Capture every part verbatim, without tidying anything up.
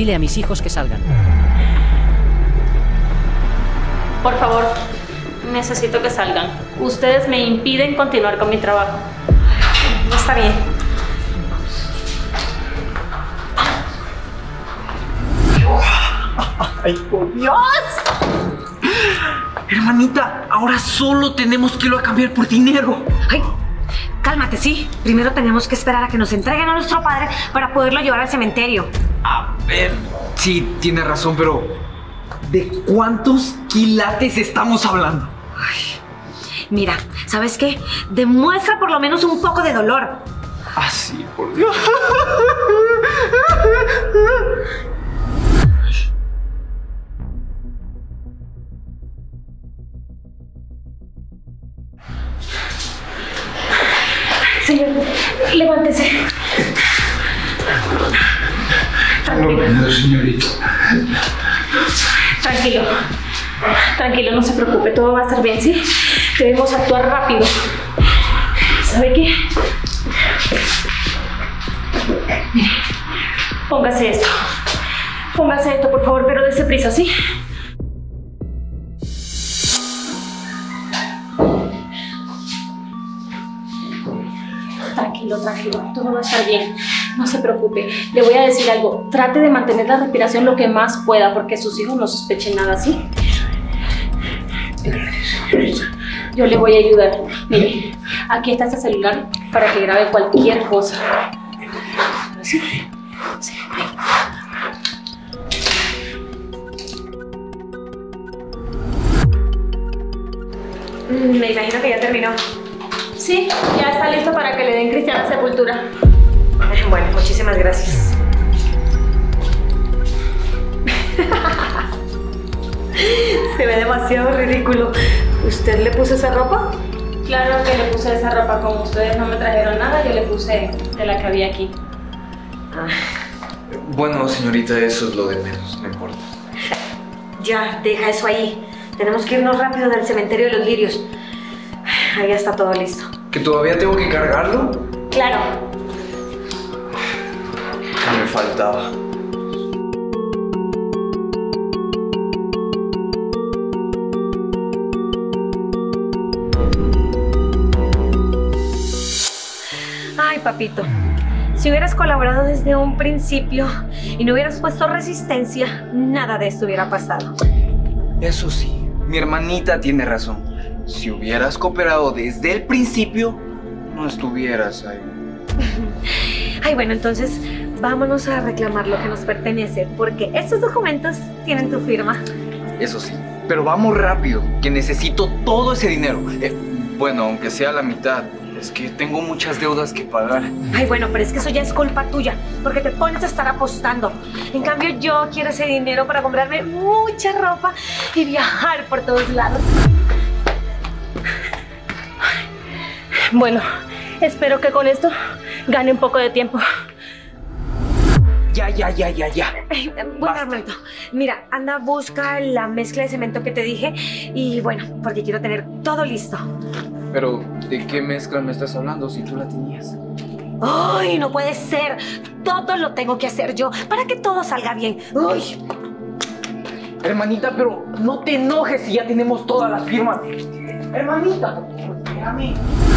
Dile a mis hijos que salgan. Por favor, necesito que salgan. Ustedes me impiden continuar con mi trabajo. No está bien. ¡Ay, por Dios! Hermanita, ahora solo tenemos que irlo a cambiar por dinero. Ay, cálmate, sí. Primero tenemos que esperar a que nos entreguen a nuestro padre para poderlo llevar al cementerio. A ver, sí, tiene razón, pero ¿de cuántos quilates estamos hablando? Ay, mira, ¿sabes qué? Demuestra por lo menos un poco de dolor. Ah, sí, por Dios. Señor, levántese. Tranquilo. No, señorita. Tranquilo. Tranquilo, no se preocupe, todo va a estar bien, ¿sí? Debemos actuar rápido. ¿Sabe qué? Mire, póngase esto. Póngase esto, por favor, pero dése prisa, ¿sí? Tranquilo, tranquilo, todo va a estar bien. No se preocupe. Le voy a decir algo. Trate de mantener la respiración lo que más pueda, porque sus hijos no sospechen nada, ¿sí? Gracias, señorita. Yo le voy a ayudar. Mire, aquí está este celular para que grabe cualquier cosa. ¿Sí? Sí. Me imagino que ya terminó. Sí, ya está listo para que le den cristiana sepultura. Bueno, muchísimas gracias. Se ve demasiado ridículo. ¿Usted le puso esa ropa? Claro que le puse esa ropa. Como ustedes no me trajeron nada, yo le puse de la que había aquí. Ah. Bueno, señorita, eso es lo de menos, no importa. Ya, deja eso ahí. Tenemos que irnos rápido del cementerio de los lirios. Ahí ya está todo listo. ¿Que todavía tengo que cargarlo? Claro. ¿Qué me faltaba? Ay, papito. Si hubieras colaborado desde un principio y no hubieras puesto resistencia, nada de esto hubiera pasado. Eso sí, mi hermanita tiene razón. Si hubieras cooperado desde el principio, no estuvieras ahí. Ay, bueno, entonces vámonos a reclamar lo que nos pertenece, porque estos documentos tienen tu firma. Eso sí, pero vamos rápido, que necesito todo ese dinero. Eh, bueno, aunque sea la mitad. Es que tengo muchas deudas que pagar. Ay, bueno, pero es que eso ya es culpa tuya, porque te pones a estar apostando. En cambio, yo quiero ese dinero para comprarme mucha ropa y viajar por todos lados. Bueno, espero que con esto gane un poco de tiempo. Ya, ya, ya, ya, ya. Ay, buen momento. Mira, anda, busca la mezcla de cemento que te dije y bueno, porque quiero tener todo listo. Pero, ¿de qué mezcla me estás hablando si tú la tenías? ¡Ay, no puede ser! Todo lo tengo que hacer yo para que todo salga bien. ¡Uy! Hermanita, pero no te enojes si ya tenemos todas las firmas. Hermanita, por favor, espérame.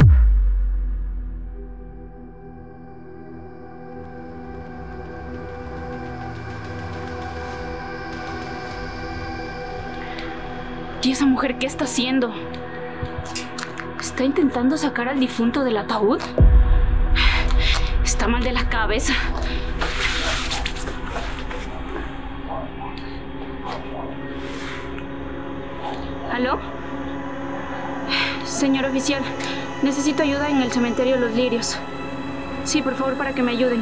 ¿Y esa mujer qué está haciendo? ¿Está intentando sacar al difunto del ataúd? Está mal de la cabeza. ¿Aló? Señor oficial, necesito ayuda en el cementerio de los lirios. Sí, por favor, para que me ayuden.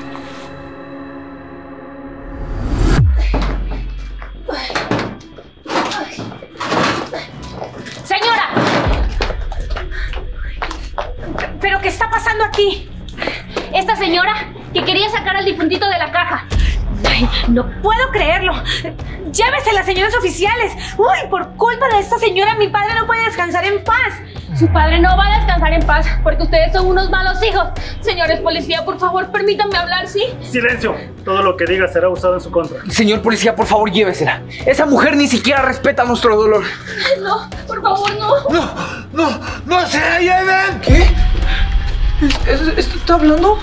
¿Pero qué está pasando aquí? Esta señora que quería sacar al difuntito de la caja. Ay, no puedo creerlo. Llévesela, señores oficiales. Uy, por culpa de esta señora mi padre no puede descansar en paz. Su padre no va a descansar en paz porque ustedes son unos malos hijos. Señores policía, por favor, permítanme hablar, ¿sí? Silencio. Todo lo que diga será usado en su contra. Señor policía, por favor, llévesela. Esa mujer ni siquiera respeta nuestro dolor. No, por favor, no. No, no, no se la lleven. ¿Qué? ¿Es, es, ¿Esto está hablando?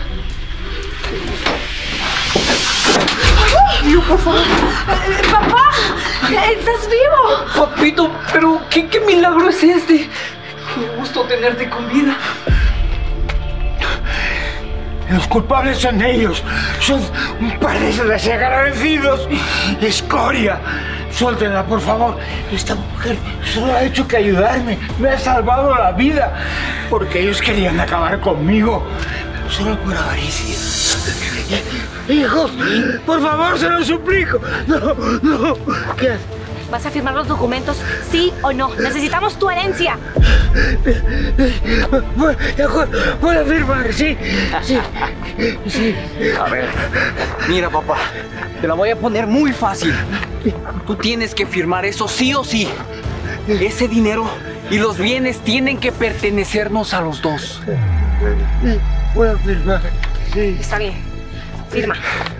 Yo, por favor. Eh, ¡Papá! ¡Estás vivo! Papito, pero ¿qué, qué milagro es este? Qué gusto tenerte con vida. Los culpables son ellos. Son un par de desagradecidos. Escoria. Suéltenla, por favor. Esta mujer solo ha hecho que ayudarme. Me ha salvado la vida. Porque ellos querían acabar conmigo. Pero solo por avaricia. Hijos, por favor, se lo suplico. No, no. ¿Qué haces? ¿Vas a firmar los documentos, sí o no? Necesitamos tu herencia. Voy a firmar, sí, sí, sí. A ver, mira, papá, te la voy a poner muy fácil. Tú tienes que firmar eso sí o sí. Ese dinero y los bienes tienen que pertenecernos a los dos. Voy a firmar, sí. Está bien. Firma.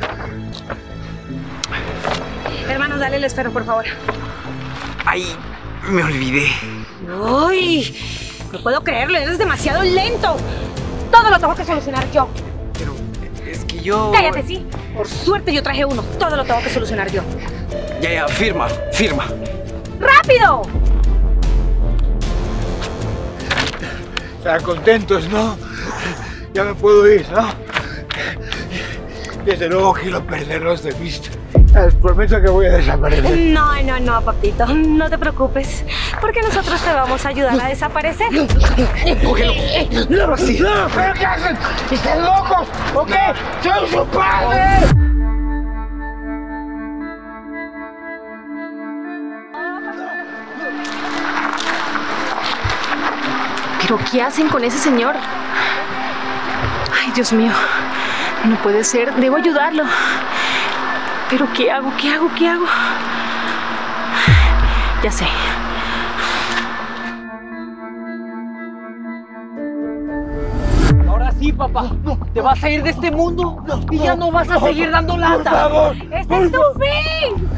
Hermanos, dale el esfero, por favor. Ay, me olvidé. ¡Uy! No puedo creerlo, eres demasiado lento. Todo lo tengo que solucionar yo. Pero es que yo... Cállate, sí. Por suerte yo traje uno. Todo lo tengo que solucionar yo. Ya, ya, firma, firma. ¡Rápido! Están contentos, ¿no? Ya me puedo ir, ¿no? Desde luego quiero perderlos de vista. Les prometo que voy a desaparecer. No, no, no, papito. No te preocupes. Porque nosotros te vamos a ayudar a desaparecer. Cógelo. ¡No, sí. No, ¿pero qué hacen? ¡Están locos! ¿Ok? ¡Soy su padre! ¿Pero qué hacen con ese señor? Ay, Dios mío. No puede ser. Debo ayudarlo. ¿Pero qué hago? ¿Qué hago? ¿Qué hago? Ya sé. Ahora sí, papá. Te vas a ir de este mundo y ya no vas a seguir dando lata. ¡Por favor! ¡Este es tu fin!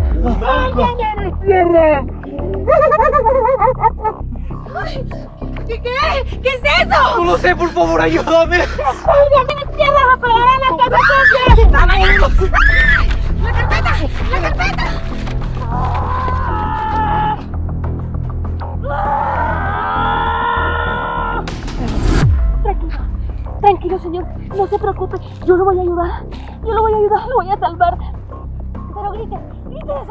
¿Qué, qué? ¿Qué es eso? No lo sé, por favor, ayúdame. ¡Ay, me tierra a pegar en la cabeza! ¡La carpeta! ¡La carpeta! Tranquilo, tranquilo, señor. No se preocupe. Yo lo voy a ayudar. Yo lo voy a ayudar. Lo voy a salvar. Pero grite, grite eso.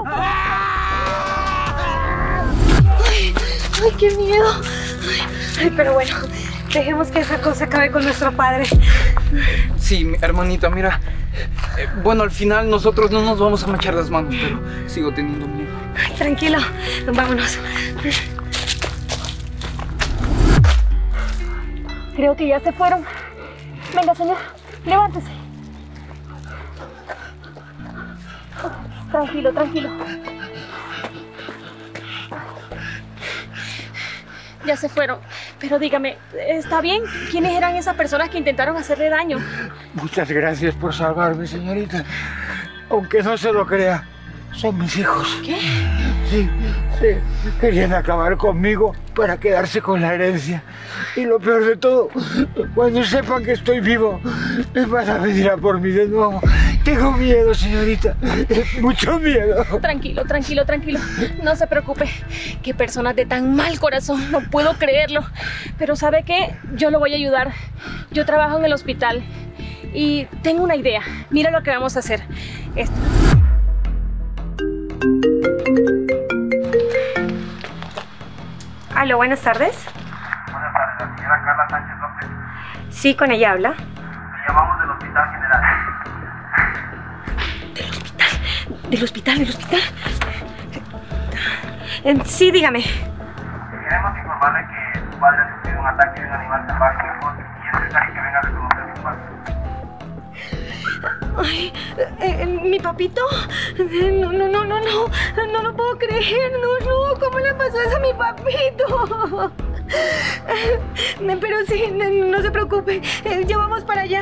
Ay, ay, qué miedo. Ay, pero bueno, dejemos que esa cosa acabe con nuestro padre. Sí, hermanita, mira. Eh, bueno, al final nosotros no nos vamos a manchar las manos, pero sigo teniendo miedo. Ay, tranquilo, vámonos. Creo que ya se fueron. Venga, señor, levántese. Tranquilo, tranquilo. Ya se fueron. Pero dígame, ¿está bien? ¿Quiénes eran esas personas que intentaron hacerle daño? Muchas gracias por salvarme, señorita. Aunque no se lo crea, son mis hijos. ¿Qué? Sí, sí. Querían acabar conmigo para quedarse con la herencia. Y lo peor de todo, cuando sepan que estoy vivo, me van a venir a por mí de nuevo. Tengo miedo, señorita. Mucho miedo. Tranquilo, tranquilo, tranquilo. No se preocupe. Qué personas de tan mal corazón. No puedo creerlo. Pero ¿sabe qué? Yo lo voy a ayudar. Yo trabajo en el hospital. Y tengo una idea. Mira lo que vamos a hacer. Esto. Aló, buenas tardes. Buenas tardes, la señora Carla Sánchez López. Sí, con ella habla. Le llamamos del Hospital General. ¿Del hospital? ¿Del hospital? ¿Del hospital? Eh, Sí, dígame. Queremos informarle que su padre ha sufrido un ataque de un animal salvaje en el bosque y es necesario que venga a reconocer a su padre. Ay, eh, mi papito. No, no, no, no, no. No lo puedo creer. No, no. ¿Cómo le pasó eso a mi papito? Pero sí, no, no se preocupe. Ya vamos para allá.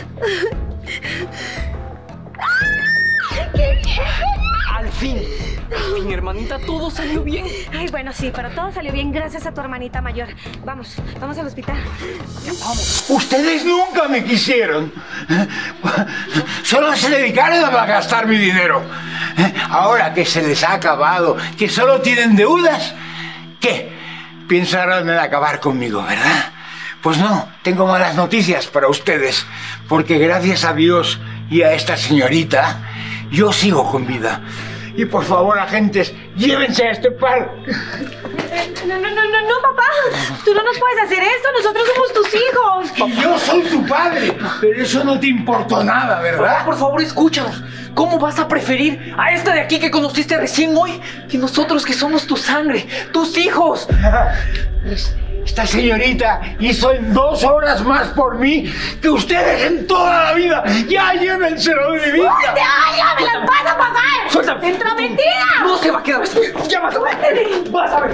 ¡Qué bien! Al fin, al fin, hermanita, todo salió bien. Ay, bueno, sí, pero todo salió bien gracias a tu hermanita mayor. Vamos, vamos al hospital. Ya vamos. Ustedes nunca me quisieron. Solo se dedicaron a gastar mi dinero. Ahora que se les ha acabado, que solo tienen deudas, ¿qué? Pensarán en acabar conmigo, ¿verdad? Pues no, tengo malas noticias para ustedes, porque gracias a Dios y a esta señorita, yo sigo con vida. Y por favor, agentes, llévense a este par. No, no, no, no, no, papá. Tú no nos puedes hacer esto. Nosotros somos tus hijos. Y yo soy tu padre, pero eso no te importó nada, ¿verdad? Por favor, escúchanos. ¿Cómo vas a preferir a esta de aquí que conociste recién hoy que nosotros que somos tu sangre, tus hijos? Esta señorita hizo en dos horas más por mí que ustedes en toda la vida. ¡Ya llévenselo de mi vida! ¡Ay, me las vas a pagar! ¡Suéltame! ¡Entrometida! No se va a quedar esto. ¡Ya vas a ver! ¡Vas a ver!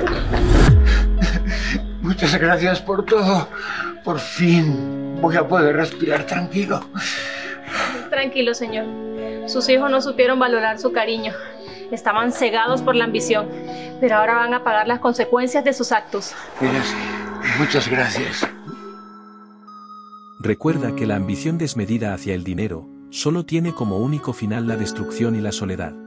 Muchas gracias por todo. Por fin voy a poder respirar tranquilo. Tranquilo, señor. Sus hijos no supieron valorar su cariño. Estaban cegados por la ambición, pero ahora van a pagar las consecuencias de sus actos. Ellos, muchas gracias. Recuerda que la ambición desmedida hacia el dinero solo tiene como único final la destrucción y la soledad.